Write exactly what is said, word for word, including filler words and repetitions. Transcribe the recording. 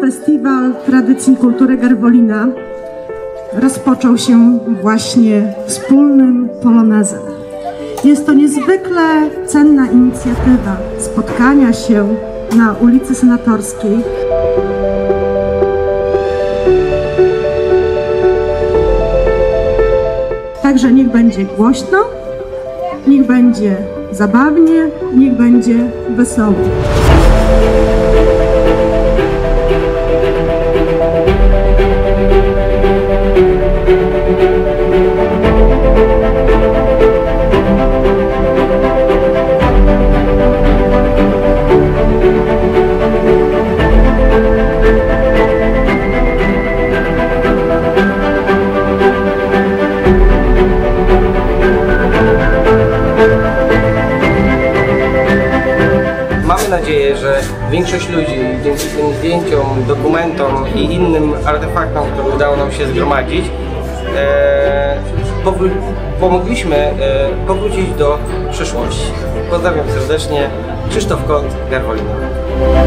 Festiwal Tradycji Kultury Garwolina rozpoczął się właśnie wspólnym polonezem. Jest to niezwykle cenna inicjatywa spotkania się na ulicy Senatorskiej. Także niech będzie głośno, niech będzie zabawnie, niech będzie wesoło. Mamy nadzieję, że większość ludzi dzięki tym zdjęciom, dokumentom i innym artefaktom, które udało nam się zgromadzić, e, pomogliśmy e, powrócić do przeszłości. Pozdrawiam serdecznie, Krzysztof Garwolina.